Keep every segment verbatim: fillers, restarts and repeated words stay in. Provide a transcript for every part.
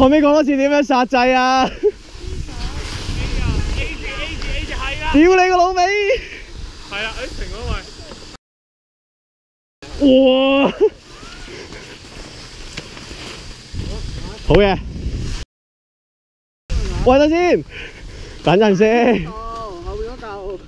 可唔可以講多次點樣殺掣啊？ A 字 A 字 A 字係啦！ 屌你個老味！ 係啦，誒停咗喂！哇！好嘢！喂，等先，等陣先。後邊嗰嚿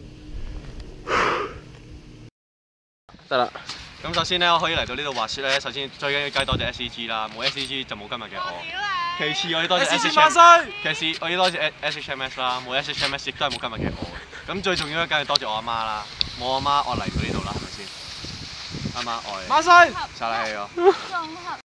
得啦。 咁首先咧，我可以嚟到呢度滑雪咧，首先最緊要梗係多謝 S C G 啦，冇 S C G 就冇今日嘅我。其次我要多謝 S H M S， 其次我要多謝 S H M S 啦，冇 S H M S 亦都係冇今日嘅我。咁最重要咧，梗係多謝我阿媽啦，冇阿媽我嚟唔到呢度啦，係咪先？阿媽愛你。馬西，晒你氣我。